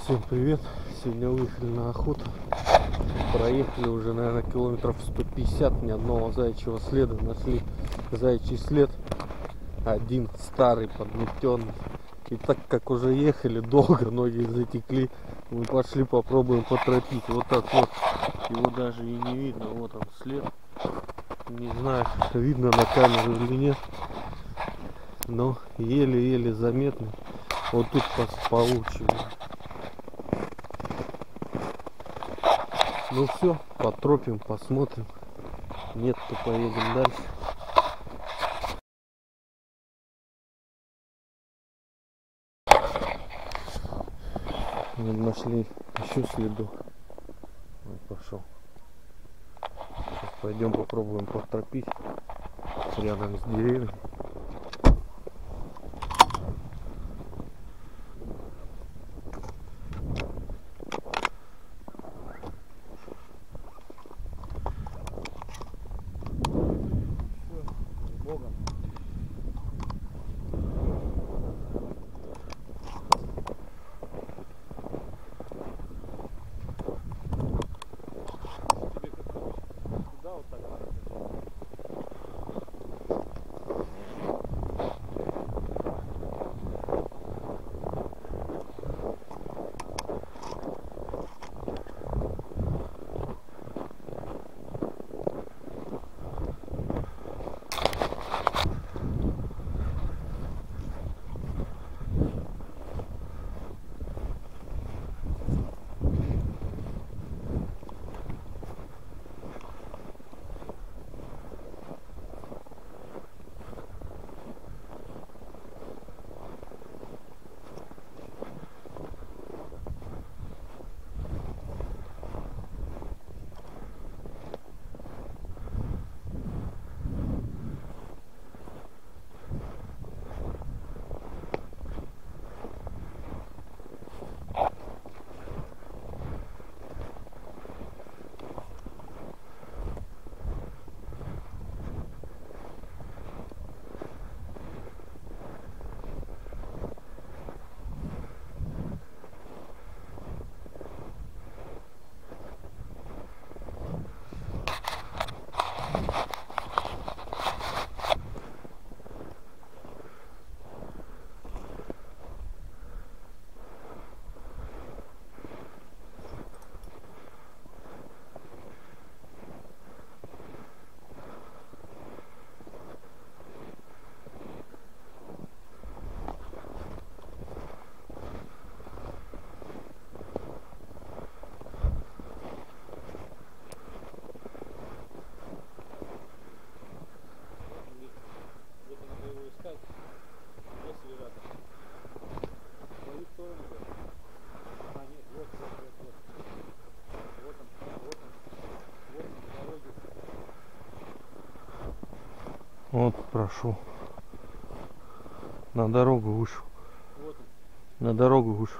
Всем привет! Сегодня выехали на охоту. Проехали уже, наверное, километров 150, ни одного заячьего следа. Нашли заячий след, один старый, подметенный. И так как уже ехали долго, ноги затекли, мы пошли попробуем поторопить. Вот так вот, его даже и не видно. Вот он след. Не знаю, видно на камеру или нет, но еле-еле заметный. Вот тут получше. Ну все, потропим, посмотрим. Нет, то поедем дальше. Мы нашли еще следу. Вот пошел. Сейчас пойдем попробуем потропить рядом с деревьями. Вот прошу. На дорогу вышел. Вот он. На дорогу вышел.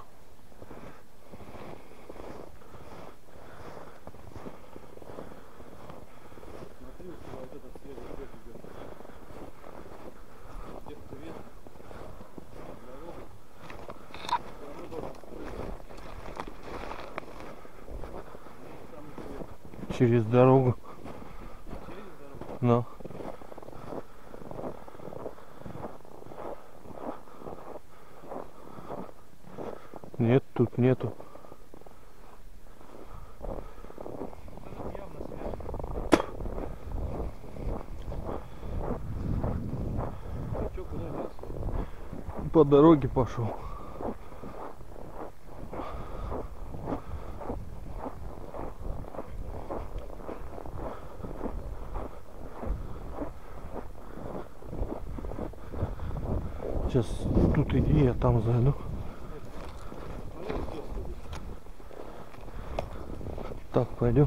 Смотри, вот этот свежий след идет. Где-то видно. Дорогу. Через дорогу. Но. Нет, тут нету. По дороге пошел. Сейчас тут иди, я там зайду. Так, пойдем.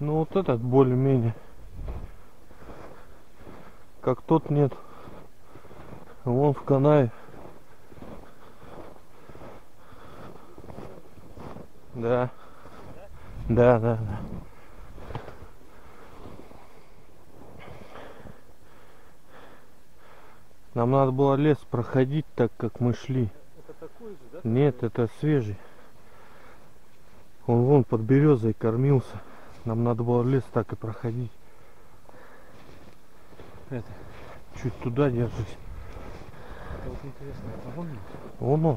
Ну вот этот более-менее. Как тот нет. Вон в канаве. Да. Да, да, да. Нам надо было лес проходить так, как мы шли. Это такой же, да? Нет, это свежий. Он вон под березой кормился. Нам надо было лес так и проходить. Это, чуть туда держись. Это вот интересно, это он? Он.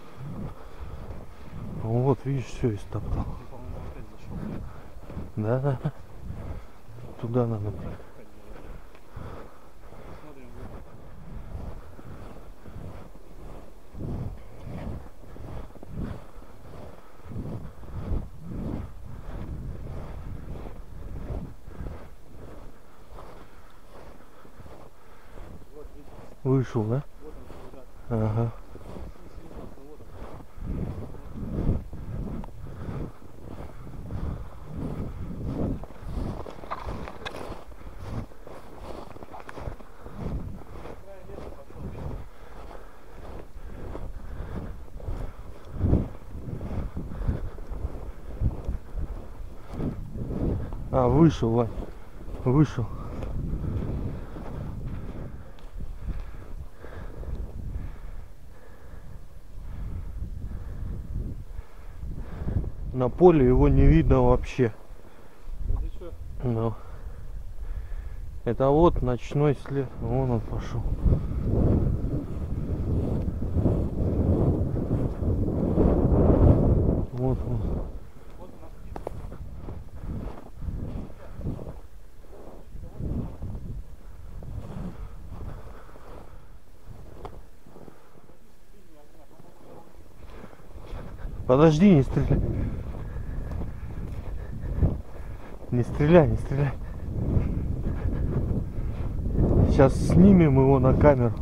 Он вот, видишь, все истоптал. Он, по-моему, опять зашел. Да, да. Туда надо. Посмотрим. Вышел, да? Вот он, да. Ага. А, вышел, Вань. Вышел. На поле его не видно вообще. Это что? Ну. Это вот ночной след. Вон он пошел. Вот он. Подожди, не стреляй. Не стреляй, не стреляй. Сейчас снимем его на камеру.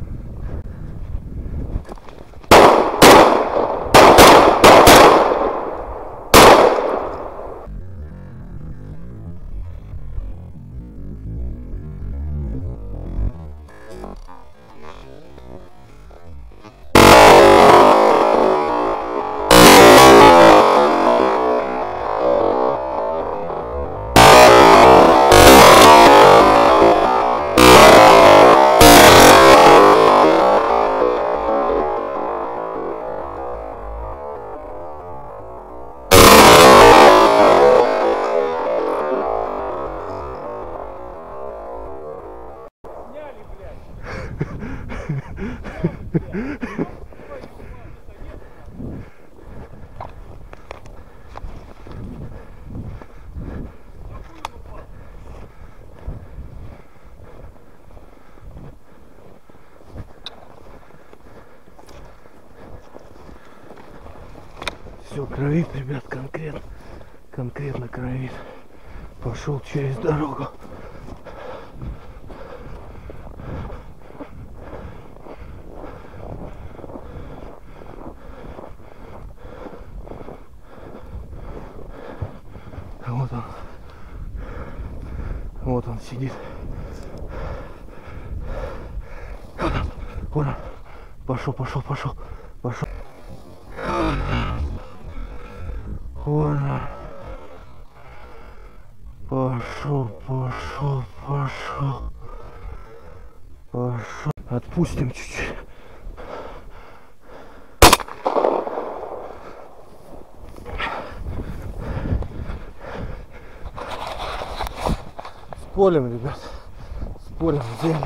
Все кровит, ребят, конкретно кровит. Пошел через дорогу. Вот он сидит. Вот он. Пошел. Вон он. Пошел. Отпустим чуть-чуть. С полем, ребят. С полем взяли.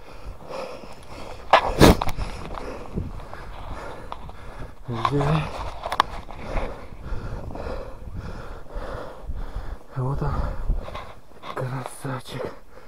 Вот он, красавчик.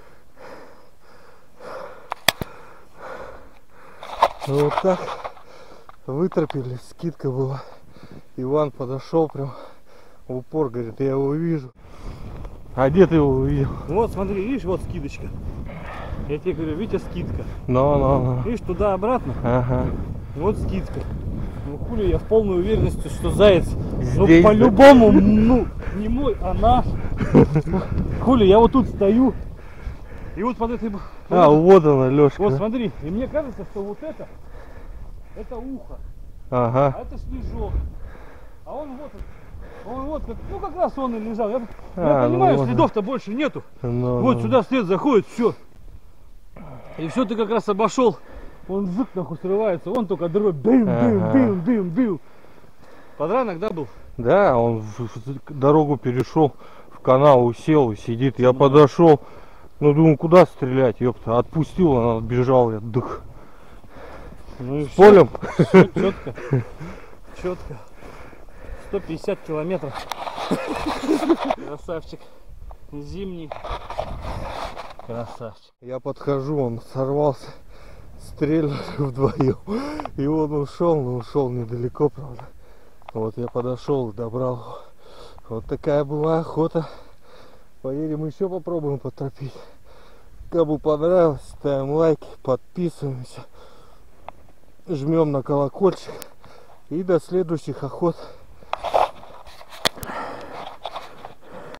Ну вот так выторпели, скидка была. Иван подошел прям в упор, говорит, я его вижу. А где ты его увидел? Вот смотри, видишь, вот скидочка. Я тебе говорю, Витя, скидка. Ну. Видишь, туда-обратно. Ага. Вот скидка. Ну хули, я в полной уверенности, что заяц, ну Здесь, по-любому, ну, не мой, а наш. Хули, я вот тут стою. И вот под этой... А, вот она, Лёшка. Вот смотри, и мне кажется, что вот это ухо, Ага. а это снежок. А он вот, ну как раз он и лежал. Я Ну понимаю, вот. следов-то больше нету. Ну, Вот ну. сюда след заходит, все. И все ты как раз обошел. Он зык нахуй срывается, он только дробь. Дым. Подранок, да, был? Да, он дорогу перешел, в канал усел и сидит. Я подошел, ну думаю, куда стрелять, ёпта. Отпустил, он отбежал, я дых. Ну и С полем. Все четко. 150 километров. Красавчик. Зимний. Красавчик. Я подхожу, он сорвался, стрельнул вдвоем. И он ушел, но ушел недалеко, правда. Вот я подошел и добрал его. Вот такая была охота. Поедем еще попробуем потропить. Кому понравилось, ставим лайки, подписываемся, жмем на колокольчик. И до следующих охот.